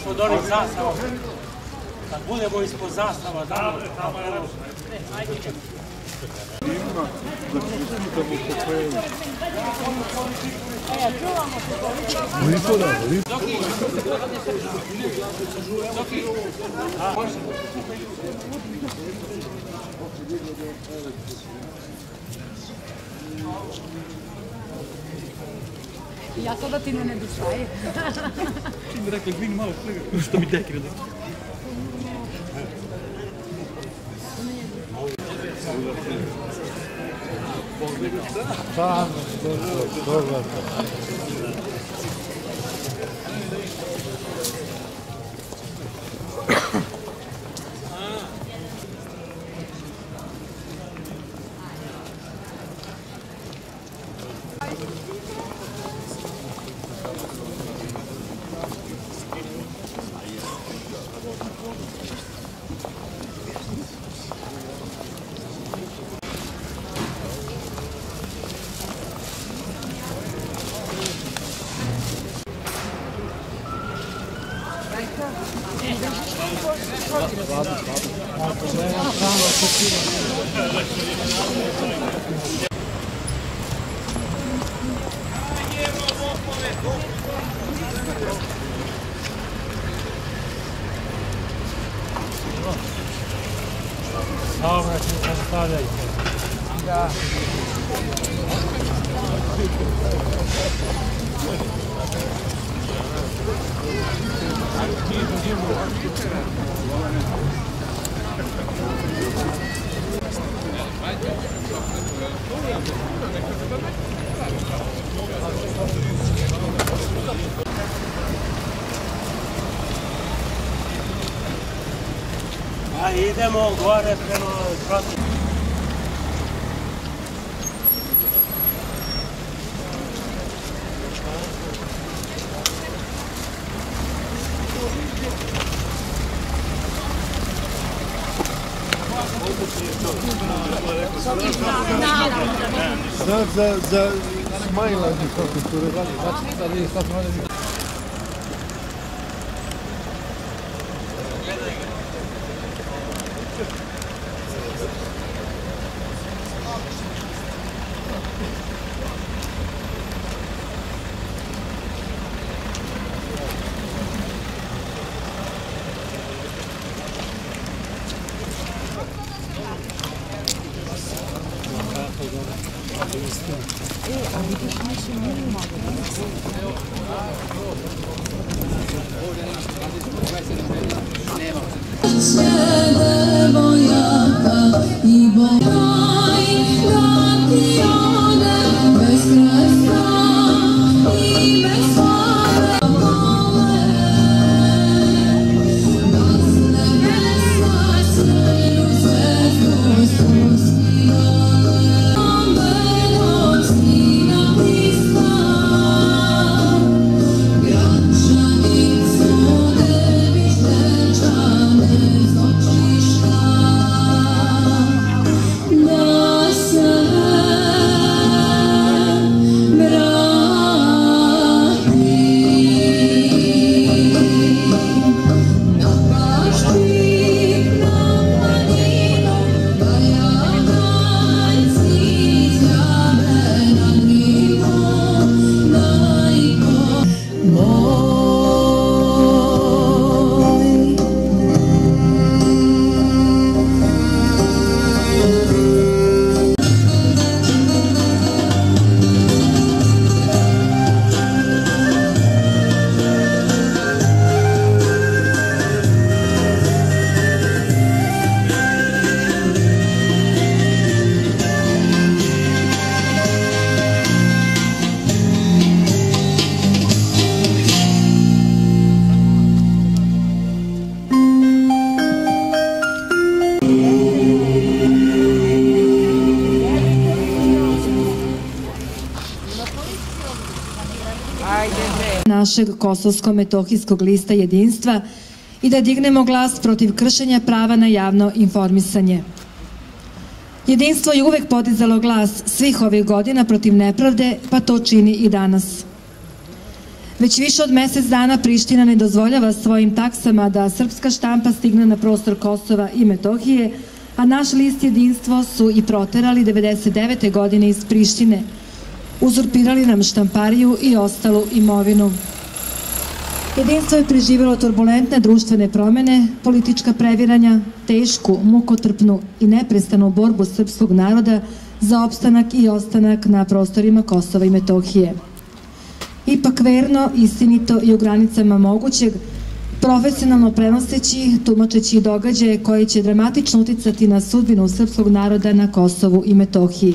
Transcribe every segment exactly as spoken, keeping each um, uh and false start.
ispod onih zastava. Kad budemo ispod zastava, da li tamo je lepše. Ajde. Ima da čitamo pokojeni. E, čuvamo se to. Lipo da, lipo. Doki, Doki, može. Ja to da ti ne nedostaje. Čim bi rekli, vini malo sliga, što mi dekri da. Samo, dobro, dobro. Dobro, se zastavljajte. Da. A idemo gore prema protiv. Sad za, za Smajla kako su rekli, znači sad je sad manje. E, a vidiš nešto nije mogu našeg Kosovsko-metohijskog lista jedinstva i da dignemo glas protiv kršenja prava na javno informisanje. Jedinstvo je uvek podizalo glas svih ovih godina protiv nepravde, pa to čini i danas. Već više od mesec dana Priština ne dozvoljava svojim taksama da srpska štampa stigne na prostor Kosova i Metohije, a naš list Jedinstvo su i proterali devedeset devete godine iz Prištine. Uzurpirali nam štampariju i ostalu imovinu. Jedinstvo je preživjelo turbulentne društvene promene, politička previranja, tešku, mukotrpnu i neprestanu borbu srpskog naroda za opstanak i ostanak na prostorima Kosova i Metohije. Ipak verno, istinito i u granicama mogućeg, profesionalno prenoseći, tumačeći događaje koji će dramatično uticati na sudbinu srpskog naroda na Kosovu i Metohiji.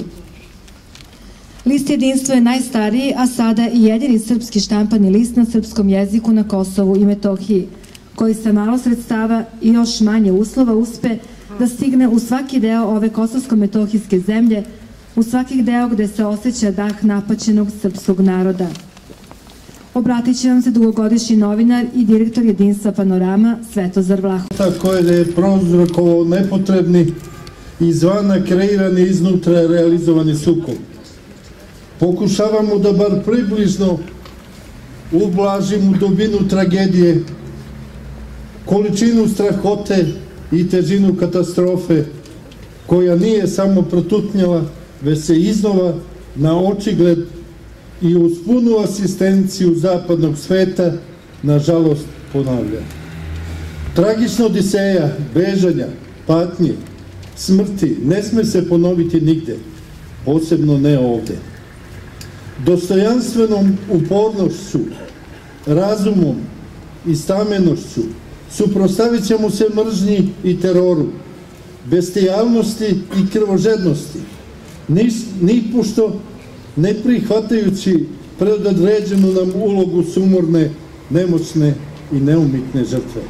List Jedinstvo je najstariji, a sada i jedini srpski štampani list na srpskom jeziku na Kosovu i Metohiji, koji sa malo sredstava i još manje uslova uspe da stigne u svaki deo ove kosovsko-metohijske zemlje, u svaki deo gde se osjeća dah napaćenog srpskog naroda. Obratit će vam se dugogodišnji novinar i direktor Jedinstva Panorama Svetozar Vlahović. Koje je prouzrokovao nepotrebni, izvana kreirani, iznutra realizovani sukob. Pokušavamo da bar približno ublažimo dubinu tragedije, količinu strahote i težinu katastrofe, koja nije samo protutnjala, već se iznova na očigled i uz punu asistenciju zapadnog sveta, nažalost, ponavlja. Tragična odiseja, bežanja, patnje, smrti ne sme se ponoviti nigde, posebno ne ovde. Dostojanstvenom upornošću, razumom i stamenošću suprotstavit ćemo se mržnji i teroru, bestijalnosti i krvožednosti, nipošto ne prihvatajući predodređenu nam ulogu sumorne, nemoćne i neumitne žrtve.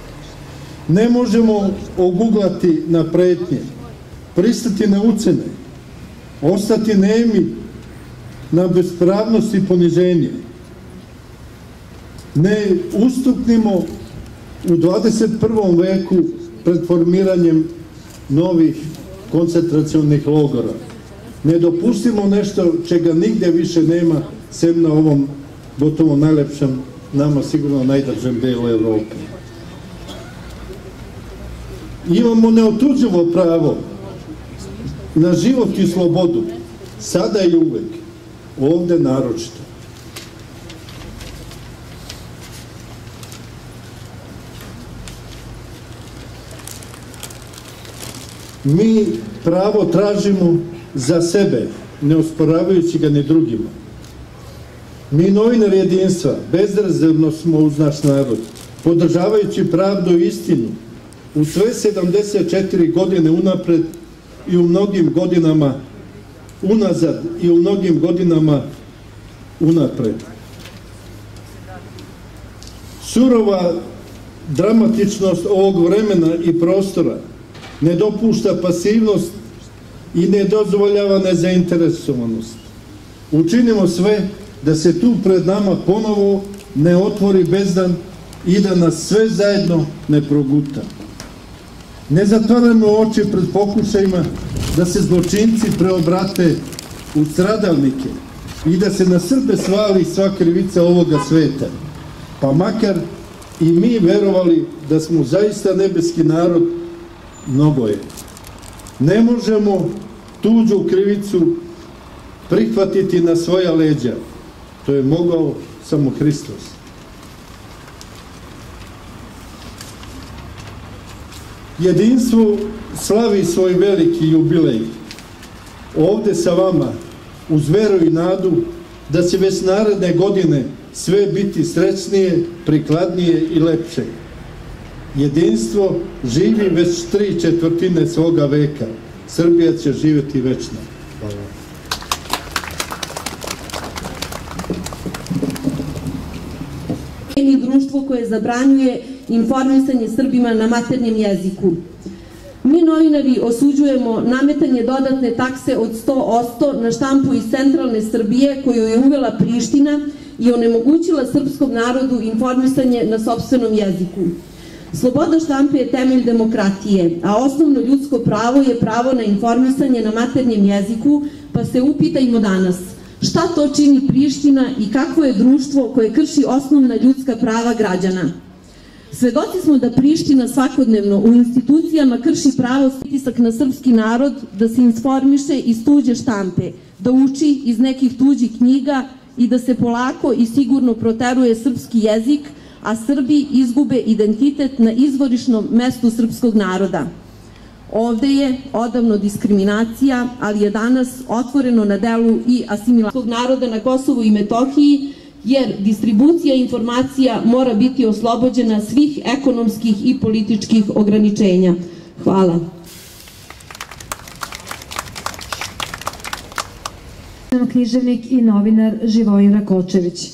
Ne možemo oguglati na pretnje, pristati na ucene, ostati nemi na bespravnost i poniženje. Ne ustupnimo u dvadeset prvom veku pred formiranjem novih koncentracionih logora. Ne dopustimo nešto čega nigde više nema, sem na ovom gotovo najlepšem, nama sigurno najdržem delu Evrope. Imamo neotuđivo pravo na život i slobodu, sada i uvek, ovde naročito. Mi pravo tražimo za sebe, ne osporavajući ga ni drugima. Mi, novinari Jedinstva, bezrezervno smo uz naš narod, podržavajući pravdu i istinu u sve sedamdeset četiri godine unapred i u mnogim godinama unazad i u mnogim godinama unapred. Surova dramatičnost ovog vremena i prostora ne dopušta pasivnost i ne dozvoljava nezainteresovanost. Učinimo sve da se tu pred nama ponovo ne otvori bezdan i da nas sve zajedno ne proguta. Ne zatvaramo oči pred pokušajima da se zločinci preobrate u stradalnike i da se na Srbe svali sva krivica ovoga sveta, pa makar i mi verovali da smo zaista nebeski narod, mnogo je. Ne možemo tuđu krivicu prihvatiti na svoja leđa. To je mogao samo Hristos. Jedinstvo slavi svoj veliki jubilej. Ovde sa vama, uz veru i nadu, da će već naredne godine sve biti srećnije, prikladnije i lepše. Jedinstvo živi već tri četvrtine svoga veka. Srbija će živjeti večno. Hvala. Društvo koje zabranjuje informisanje Srbima na maternjem jeziku. Mi, novinari, osuđujemo nametanje dodatne takse od sto posto na štampu iz centralne Srbije koju je uvela Priština i onemogućila srpskom narodu informisanje na sopstvenom jeziku. Sloboda štampe je temelj demokratije, a osnovno ljudsko pravo je pravo na informisanje na maternjem jeziku, pa se upitajmo danas Šta to čini Priština i kakvo je društvo koje krši osnovna ljudska prava građana? Svedoci smo da Priština svakodnevno u institucijama krši pravo pritisak na srpski narod da se informiše iz tuđe štampe, da uči iz nekih tuđih knjiga i da se polako i sigurno proteruje srpski jezik, a Srbi izgube identitet na izvorišnom mestu srpskog naroda. Ovde je odavno diskriminacija, ali je danas otvoreno na delu i asimilacija naroda na Kosovu i Metohiji, jer distribucija informacija mora biti oslobođena svih ekonomskih i političkih ograničenja. Hvala. Književnik i novinar Živojin Rakočević.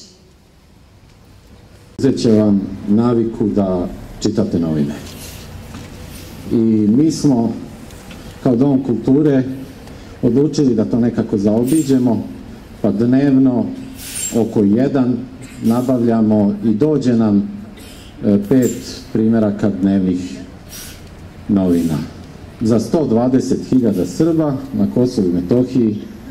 Uzet će vam naviku da čitate novine. I mi smo, kao Dom kulture, odlučili da to nekako zaobiđemo, pa dnevno oko jedan nabavljamo i dođe nam pet primjeraka dnevnih novina. Za sto dvadeset hiljada Srba na Kosovu i Metohiji,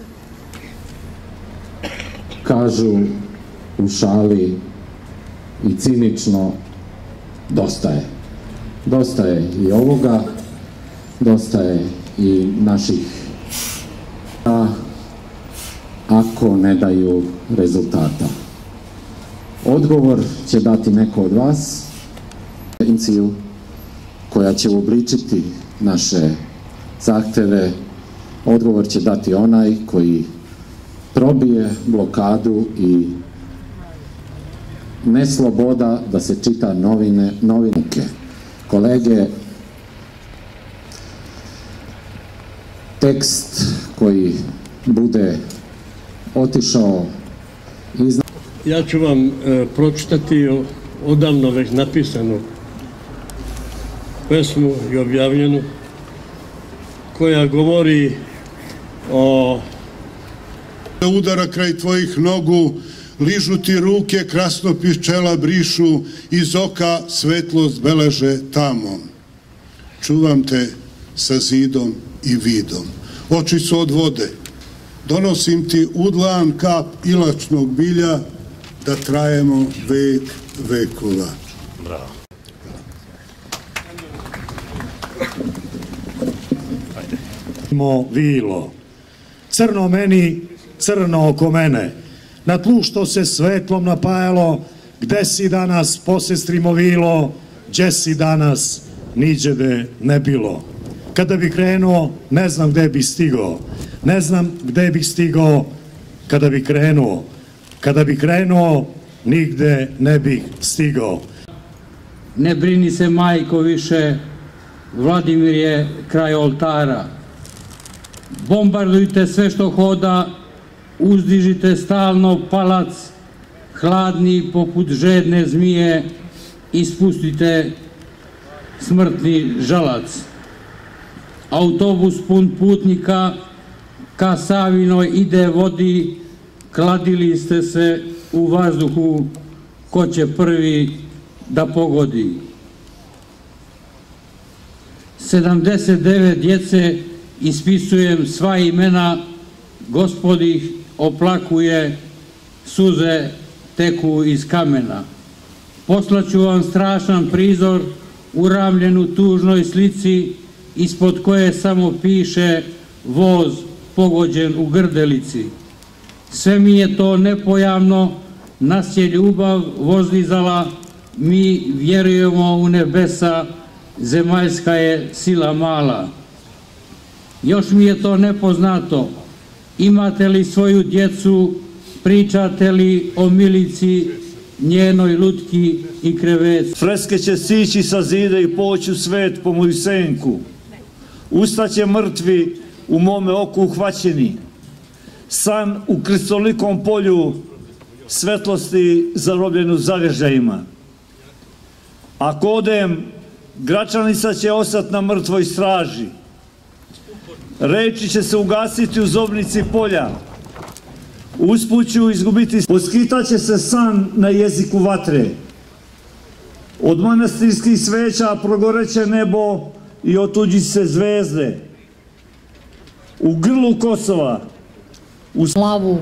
kažu u šali i cinično, dosta je. Dosta je i ovoga, dosta je i naših, ako ne daju rezultata. Odgovor će dati neko od vas, agenciju koja će uobličiti naše zahteve. Odgovor će dati onaj koji probije blokadu i nesloboda da se čita novine, novinke. Kolege, tekst koji bude otišao iz... Ja ću vam e, pročitati odavno već napisanu pesmu i objavljenu, koja govori o... Udara kraj tvojih nogu, ližu ti ruke, krasnopis čela brišu, iz oka svetlost beleže tamo. Čuvam te sa zidom i vidom. Oči su od vode. Donosim ti udlan kap ilačnog bilja, da trajemo vek vekova. Bravo. Mo vilo, crno meni, crno oko mene, na tlu što se svetlom napajalo, gde si danas, posestrimo vilo, gdje si danas, niđede ne bilo. Kada bi krenuo, ne znam gde bi stigao, ne znam gde bih stigao kada bi krenuo, kada bi krenuo, nigde ne bih stigao. Ne brini se, majko, više, Vladimir je kraj oltara. Bombardujte sve što hoda, uzdižite stalno palac, hladni poput žedne zmije, ispustite smrtni žalac. Autobus pun putnika ka Savinoj ide vodi, kladili ste se u vazduhu, ko će prvi da pogodi. sedamdeset devet djece, ispisujem sva imena, Gospod ih oplakuje, suze teku iz kamena. Poslaću vam strašan prizor, uramljen u tužnoj slici, ispod koje samo piše voz pogođen u grdelici. Sve mi je to nepojavno, nas je ljubav vozdizala, mi vjerujemo u nebesa, zemaljska je sila mala. Još mi je to nepoznato, imate li svoju djecu, pričate li o Milici, njenoj lutki i kreveci. Freske će sići sa zida i poći u svet po moju senku. Ustaće mrtvi u mome oku uhvaćeni. San u kristolikom polju svetlosti zarobljenu zavežajima. Ako odem, Gračanica će ostat na mrtvoj straži. Reči će se ugasiti u zobnici polja. Usput ću izgubiti... Poskitaće se san na jeziku vatre. Od manastirskih sveća progoreće nebo i otuđi se zvezde. U grlu Kosova, u slavu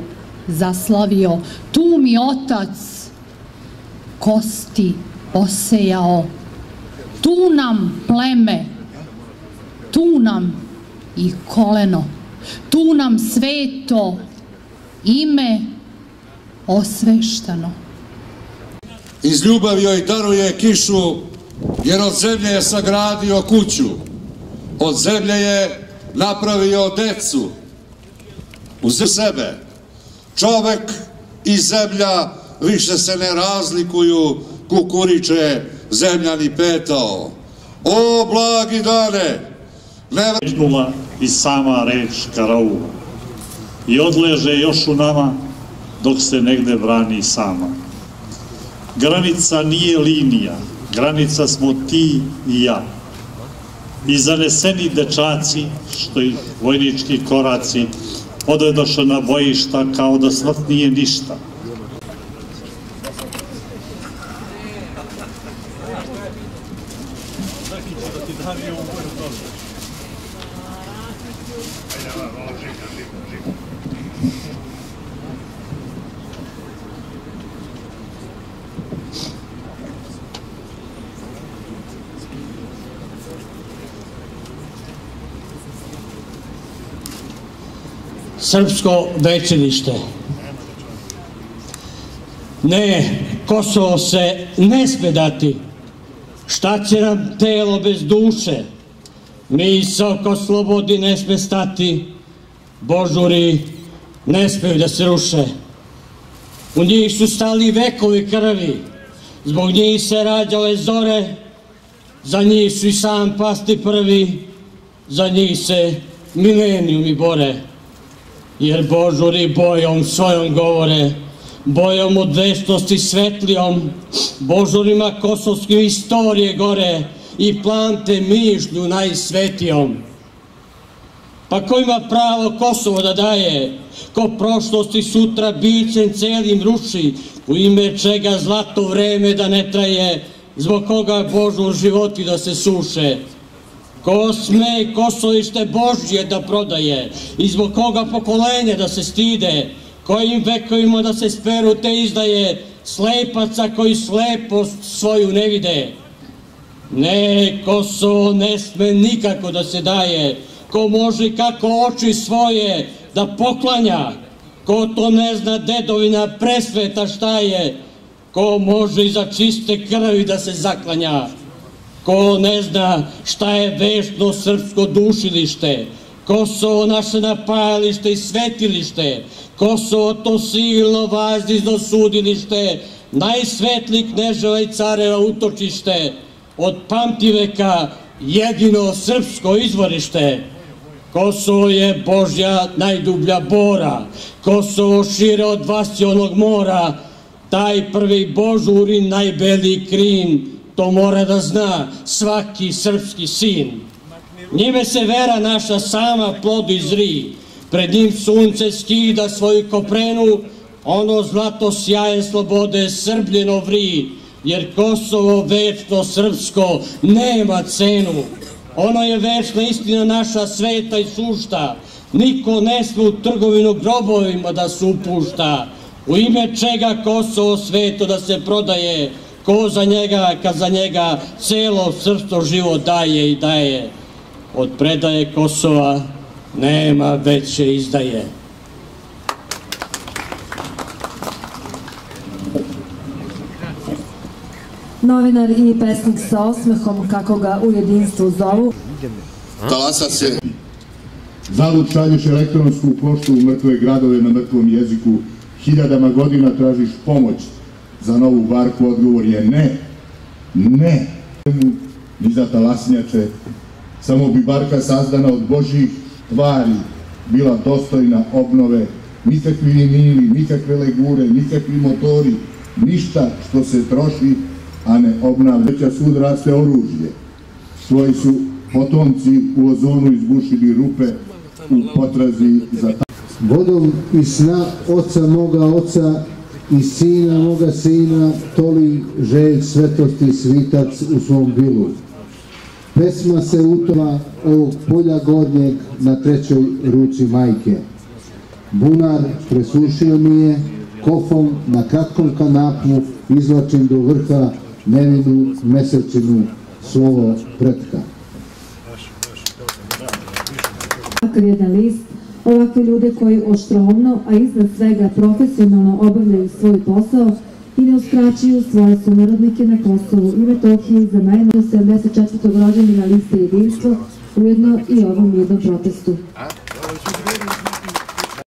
zaslavio, tu mi otac kosti posejao, tu nam pleme, tu nam i koleno, tu nam sveto ime osveštano. Iz ljubavi joj daruje kišu, jer od zemlje je sagradio kuću, od zemlje je napravio decu. Uz sebe čovek i zemlja više se ne razlikuju, kukuriče zemljani petao. O, blagi dane! Iznula i sama reč karaula i odleže još u nama dok se negde brani sama. Granica nije linija, granica smo ti i ja. I zaneseni dečaci, što ih vojnički koraci, odvedoše na bojišta kao da smrt nije ništa. Srpsko večilište. Ne, Kosovo se ne sme dati. Šta će nam telo bez duše? Misao ko slobodi ne sme stati. Božuri ne smeju da se ruše. U njih su stali vekovi krvi. Zbog njih se rađale zore. Za njih su i sam pasti prvi. Za njih se milenijumi bore. Jer Božuri bojom svojom govore, bojom od večnosti svetlijom, Božurima kosovskim istorije gore i plante mišlju najsvetijom. Pa ko ima pravo Kosovo da daje, ko prošlosti sutra bićem celim ruši, u ime čega zlato vreme da ne traje, zbog koga Božur životi da se suše. Ko sme Kosovište Božje da prodaje i zbog koga pokolenje da se stide, kojim vekovima da se speru te izdaje slepaca koji slepost svoju ne vide. Ne, Kosovo ne sme nikako da se daje, ko može kako oči svoje da poklanja, ko to ne zna dedovina presveta šta je, ko može iza čiste krvi da se zaklanja. Ko ne zna šta je večno srpsko dušilište, Kosovo naše napajalište i svetilište, Kosovo to silno vazdizno sudilište, najsvetli kneževa i careva utočište, od pamtiveka jedino srpsko izvorište. Kosovo je Božja najdublja bora, Kosovo šire od Vasjonog mora, taj prvi Božuri najbeliji krin, to mora da zna svaki srpski sin. Njime se vera naša sama plodi zri, pred njim sunce skida svoju koprenu, ono zlato sjaje slobode srbljeno vri, jer Kosovo večno srpsko nema cenu. Ono je večna istina naša sveta i sušta, niko ne sme u trgovinu grobovima da se upušta, u ime čega Kosovo sveto da se prodaje, ko za njega, kad za njega celo srpstvo život daje i daje. Od predaje Kosova nema veće izdaje. Novinar i pesnik sa osmehom, kako ga u jedinstvu zovu. Talasa se. Zalud šalješ elektronsku poštu u mrtve gradove na mrtvom jeziku. Hiljadama godina tražiš pomoć. Za novu barku odgovor je ne. Ne. Ni za talasnjače. Samo bi barka sazdana od Božjih tvari bila dostojna obnove. Nikakvi vinili, nikakve legure, nikakvi motori, ništa što se troši, a ne obnavlja. Veća svud raste oružje. Svoji su potomci u ozonu izbušili rupe u potrazi za ta... Vodom i sna oca moga oca i sina moga sina toli želj svetosti svitac u svom bilu. Pesma se utova ovog polja gornjeg na trećoj ruci majke. Bunar presušio mi je, kofom na kratkom kanapu izvlačim do vrha nevinu mesečinu slovo pretka. Ovakav jedan list, ovakve ljude koji oštrovno, a iznad svega profesionalno obavljaju svoj posao i ne uskraćuju svoje sunarodnike na Kosovu i Metohiji za najmanje sedamdeset četvrtog rođendana liste Jedinstvo, ujedno i ovom mirnom protestu.